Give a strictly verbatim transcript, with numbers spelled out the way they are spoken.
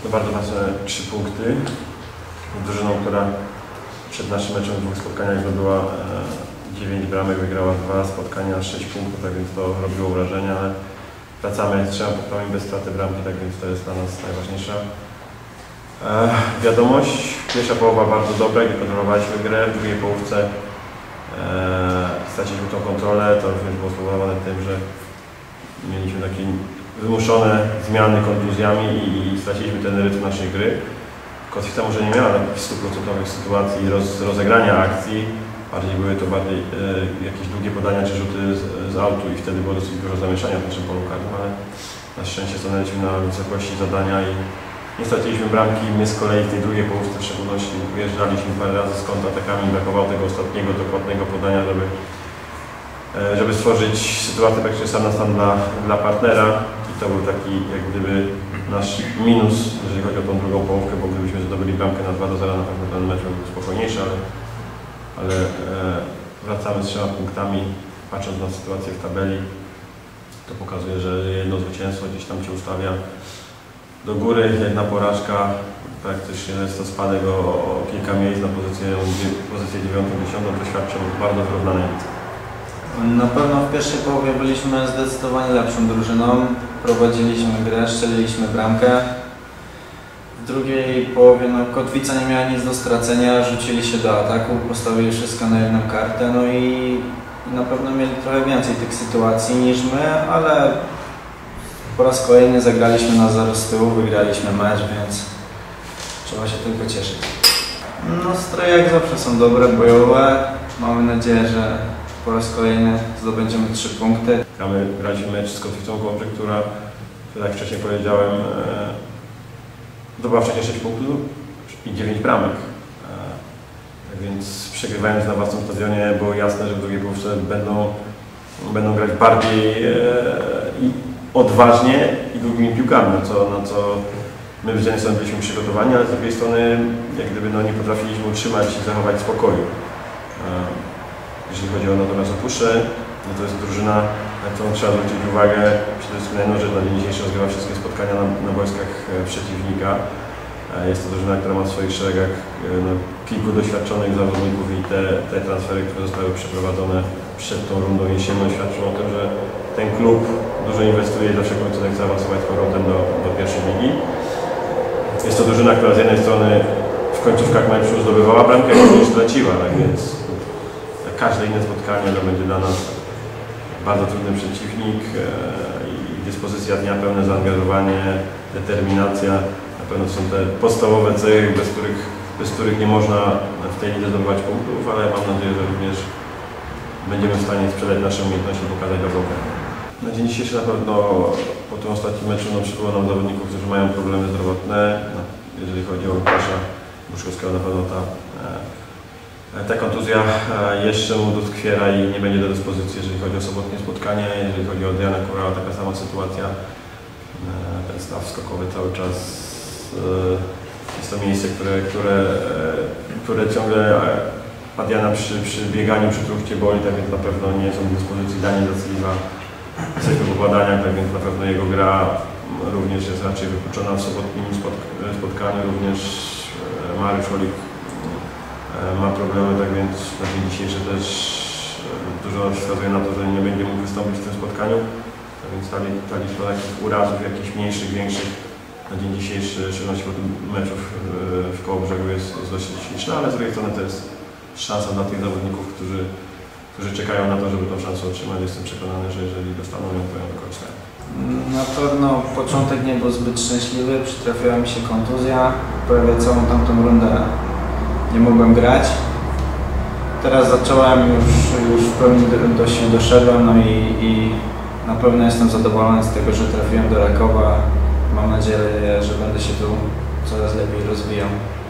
To bardzo ważne trzy punkty. Drużyną, która przed naszym meczem w dwóch spotkaniach zdobyła dziewięć bramek, wygrała dwa spotkania, sześć punktów, tak więc to robiło wrażenie, ale wracamy z trzema punktami bez straty bramki, tak więc to jest dla nas najważniejsza e, wiadomość. Pierwsza połowa bardzo dobra, gdy kontrolowaliśmy grę, w drugiej połówce e, straciliśmy tą kontrolę, to również było spowodowane tym, że mieliśmy takie wymuszone zmiany kontuzjami i, i straciliśmy ten rytm naszej gry. Kotwica może nie miała takich stuprocentowych sytuacji roz, rozegrania akcji, bardziej były to bardziej e, jakieś długie podania czy rzuty z, z autu i wtedy było dosyć dużo zamieszania w naszym polu karnym, ale na szczęście stanęliśmy na wysokości zadania i nie straciliśmy bramki. My z kolei w tej drugiej połówce w szczególności wyjeżdżaliśmy parę razy z kontratakami, brakowało tego ostatniego, dokładnego podania, żeby, e, żeby stworzyć sytuację praktycznie sam na sam dla, dla partnera. I to był taki jak gdyby nasz minus, jeżeli chodzi o tą drugą połówkę, bo gdybyśmy zdobyli bramkę na dwa do zera, na pewno ten mecz był spokojniejszy, ale, ale e, wracamy z trzema punktami, patrząc na sytuację w tabeli, to pokazuje, że jedno zwycięstwo gdzieś tam się ustawia do góry, jedna porażka, praktycznie jest to spadek o, o kilka miejsc na pozycję, pozycję dziewiątą, dziesiątą, to świadczy o bardzo wyrównanej lidze. Na pewno w pierwszej połowie byliśmy zdecydowanie lepszą drużyną, prowadziliśmy grę, strzeliliśmy bramkę. W drugiej połowie no, Kotwica nie miała nic do stracenia, rzucili się do ataku, postawili wszystko na jedną kartę, no i, i na pewno mieli trochę więcej tych sytuacji niż my, ale po raz kolejny zagraliśmy na zero z tyłu, wygraliśmy mecz, więc trzeba się tylko cieszyć. Nastroje jak zawsze są dobre, bojowe. Mamy nadzieję, że po raz kolejny zdobędziemy trzy punkty. Gramy, graliśmy mecz z Kotwicą Kołobrzeg, która, jak wcześniej powiedziałem, zdobyła wcześniej sześć punktów i dziewięć bramek. Tak więc przegrywając na własnym stadionie było jasne, że w drugiej połówce będą, będą grać bardziej e, i odważnie i długimi piłkami, na co, na co my w dzień sobie byliśmy przygotowani, ale z drugiej strony jak gdyby no, nie potrafiliśmy utrzymać i zachować spokoju. E, Jeżeli chodzi o natomiast o Puszczę, no to jest drużyna, na którą trzeba zwrócić uwagę przede wszystkim na jedną rzecz, na dzień dzisiejszy rozgrywa wszystkie spotkania na, na boiskach przeciwnika. Jest to drużyna, która ma w swoich szeregach no, kilku doświadczonych zawodników i te, te transfery, które zostały przeprowadzone przed tą rundą jesienną, świadczą o tym, że ten klub dużo inwestuje i zawsze końcu chce awansować z powrotem do, do pierwszej ligi. Jest to drużyna, która z jednej strony w końcówkach meczu zdobywała bramkę, a również straciła, tak więc każde inne spotkanie to będzie dla nas bardzo trudny przeciwnik i dyspozycja dnia, pełne zaangażowanie, determinacja. Na pewno są te podstawowe cechy, bez których, bez których nie można w tej lidze zdobywać punktów, ale mam nadzieję, że również będziemy w stanie sprzedać nasze umiejętności i pokazać dobrą grę. Na dzień dzisiejszy na pewno po tym ostatnim meczu no, przybyło nam zawodników, którzy mają problemy zdrowotne. No, jeżeli chodzi o Łukasza Buszkowskiego, na pewno ta Ta kontuzja jeszcze mu doskwiera i nie będzie do dyspozycji, jeżeli chodzi o sobotnie spotkanie. Jeżeli chodzi o Adriana Kurała, taka sama sytuacja. Ten staw skokowy cały czas jest to miejsce, które, które, które ciągle Adriana przy, przy bieganiu, przy truchcie boli, tak więc na pewno nie są w dyspozycji Daniel Zacliwa. Jesteśmy po badaniach, tak więc na pewno jego gra również jest raczej wykluczona w sobotnim spotkaniu. Również Mariusz Olik ma problemy, tak więc na dzień dzisiejszy też dużo wskazuje na to, że nie będzie mógł wystąpić w tym spotkaniu. Tak więc ta, ta liczba takich urazów, jakichś mniejszych, większych na dzień dzisiejszy, w szczególności po tym meczów w Kołobrzegu jest, jest dość liczna, ale z drugiej strony to jest szansa dla tych zawodników, którzy, którzy czekają na to, żeby tą szansę otrzymać. Jestem przekonany, że jeżeli dostaną ją, to ją wykorzystają. Na pewno początek nie był zbyt szczęśliwy, przytrafiła mi się kontuzja, prawie całą tamtą rundę nie mogłem grać. Teraz zacząłem, już, już w pełni do, do siebie doszedłem, no i, i na pewno jestem zadowolony z tego, że trafiłem do Rakowa. Mam nadzieję, że będę się tu coraz lepiej rozwijał.